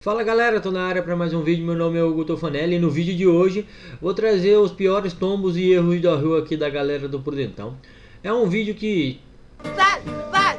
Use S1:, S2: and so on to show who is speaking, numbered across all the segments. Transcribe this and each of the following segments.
S1: Fala galera, tô na área para mais um vídeo, meu nome é Hugo Tofanelli e no vídeo de hoje vou trazer os piores tombos e erros da rua aqui da galera do Prudentão. É um vídeo que... Vai,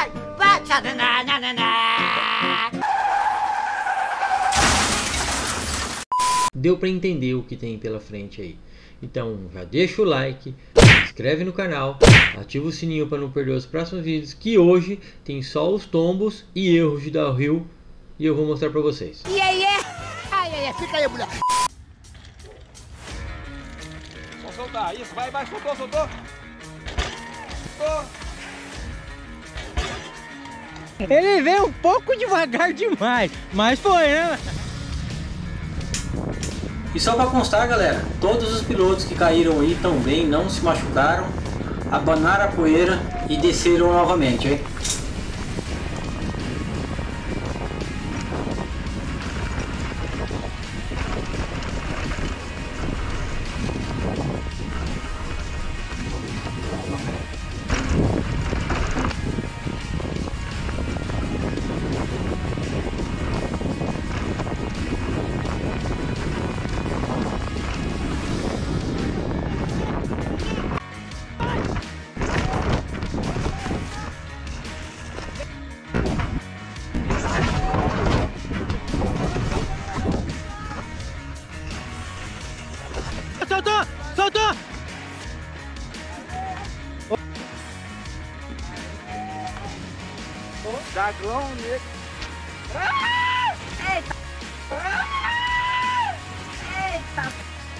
S1: deu para entender o que tem pela frente aí. Então já deixa o like, se inscreve no canal, ativa o sininho para não perder os próximos vídeos, que hoje tem só os tombos e erros de downhill e eu vou mostrar para vocês.
S2: Fica aí, mulher. Vamos soltar, isso, vai, soltou. Soltou.
S3: Ele veio um pouco devagar demais, mas foi, né?
S1: E só para constar, galera, todos os pilotos que caíram aí também não se machucaram, abanaram a poeira e desceram novamente, hein?
S3: Soltou!
S2: Dragão nele.
S4: Eita! Eita!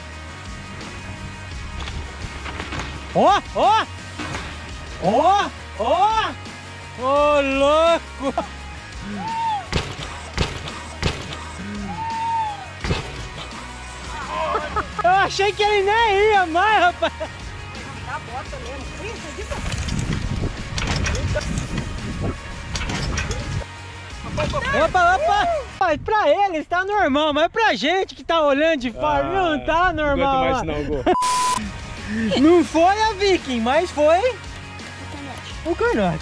S3: Ó! Ô, louco! Eu achei que ele nem ia mais, rapaz!
S4: Dá bota mesmo.
S3: Opa! Mas pra eles tá normal, mas pra gente que tá olhando de fora não tá normal. Não foi a Viking, mas foi o Canote.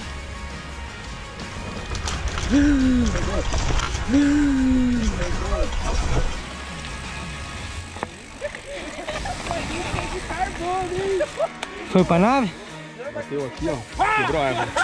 S3: Foi pra nave?
S2: Bateu aqui, ó. Quebrou a árvore.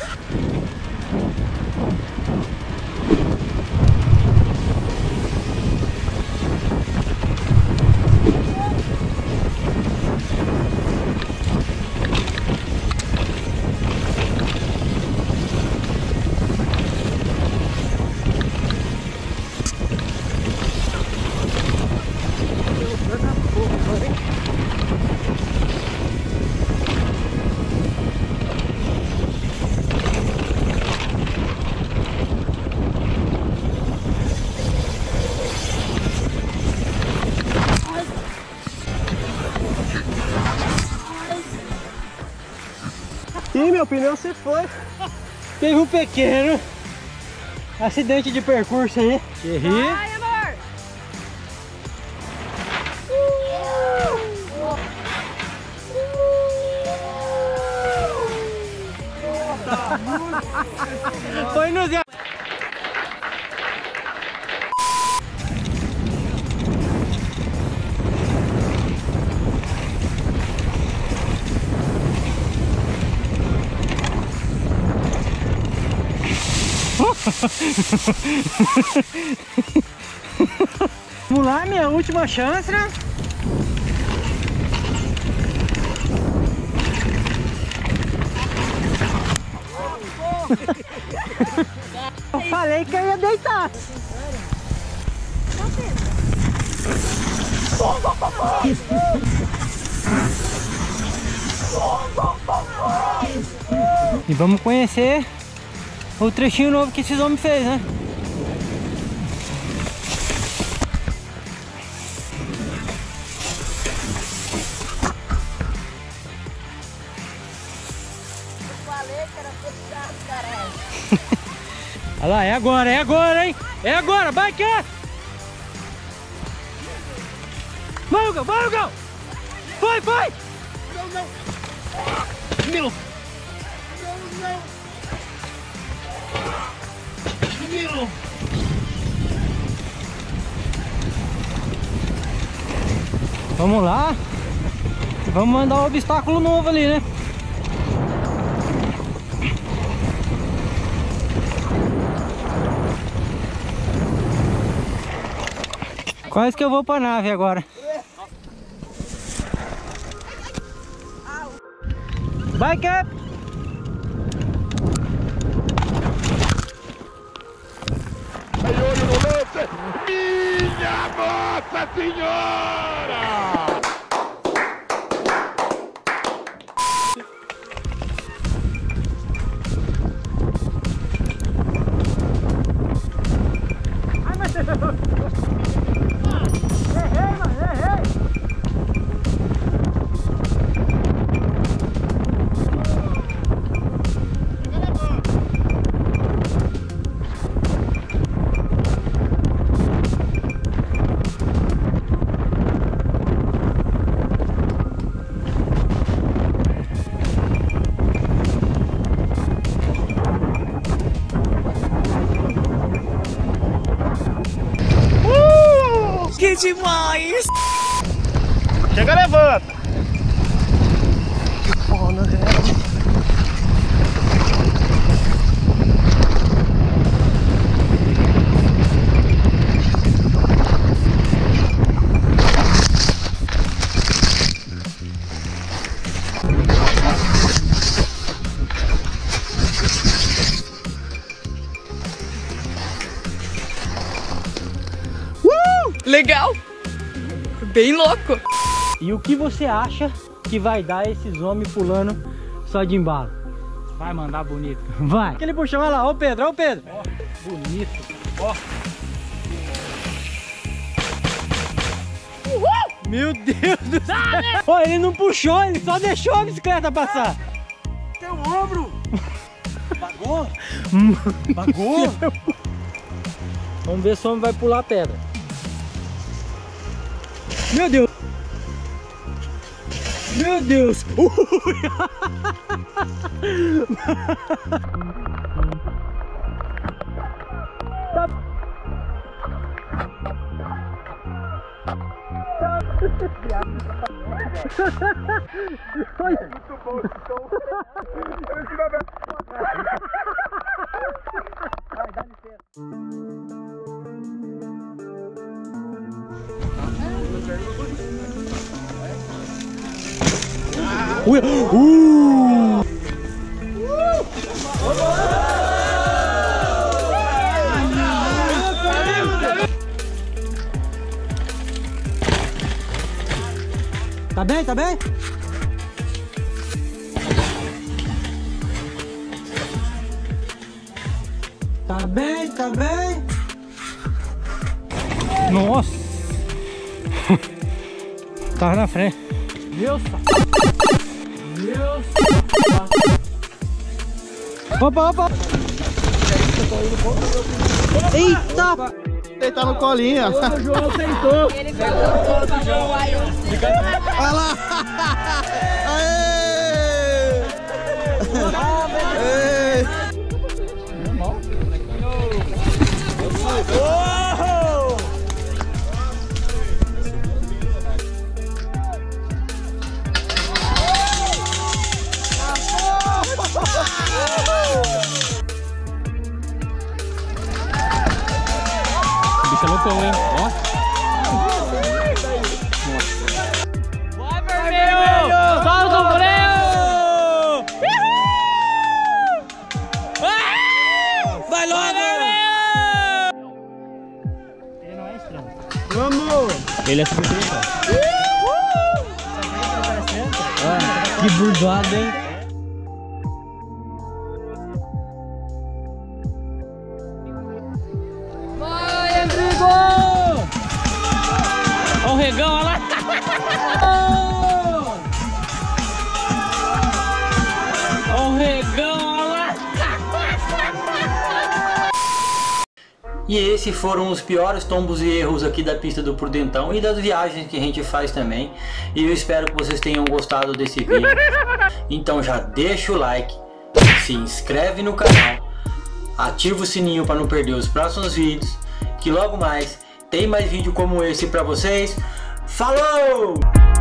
S3: Sim, meu pneu se foi. Teve um pequeno acidente de percurso aí.
S4: Vai, amor!
S3: Foi no Zé. Vamos lá, minha última chance, né? Eu falei que eu ia deitar. E vamos conhecer o trechinho novo que esses homens fez, né?
S4: Eu falei que era fechado, caralho.
S3: Olha lá, é agora, hein? É agora, vai cá! Vai, Hugo! Vai!
S2: Não!
S3: Meu!
S2: Não!
S3: Vamos lá. Vamos mandar um obstáculo novo ali, né? Quase que eu vou pra nave agora. Vai, Cap!
S2: Aí, olho no lance! Minha Nossa Senhora!
S5: Que demais!
S2: Chega, levanta!
S5: Que foda, velho!
S6: Legal! Bem louco!
S3: E o que você acha que vai dar esses homens pulando só de embalo?
S7: Vai mandar bonito.
S3: Vai! Aquele puxão, olha lá, ó o Pedro, ó o Pedro!
S7: Ó, bonito. Ó.
S3: Meu Deus do céu! Ó, ele não puxou, ele só deixou a bicicleta passar!
S5: Teu ombro! Bagou?
S3: Bagou? Vamos ver se o homem vai pular a pedra. Meu Deus! Meu Deus!
S2: Muito bom esse som.
S5: Vai, dá licença.
S3: Tá bem, tá bem? Tá bem, tá bem? Nossa! Tava na frente. Deus! Deus! Opa, opa! Eita!
S5: Deitar no colinho.
S3: O João sentou!
S4: Ele falou todo João, aí eu...
S5: Olha lá! Aê! Aê! Oh!
S7: Bicho é loucão, hein? Ó.
S6: Vai, vermelho! Solta o freio!
S5: Vai logo!
S3: Ele não é estranho.
S5: Vamos!
S7: Ele é super interessante.
S3: Que burdoada, hein?
S6: Vai, Rodrigo! Olha o regão, olha lá! Olha o regão, olha lá!
S1: E esses foram os piores tombos e erros aqui da pista do Prudentão e das viagens que a gente faz também. E eu espero que vocês tenham gostado desse vídeo. Então já deixa o like, se inscreve no canal, ativa o sininho para não perder os próximos vídeos, que logo mais tem mais vídeo como esse para vocês.
S3: Falou!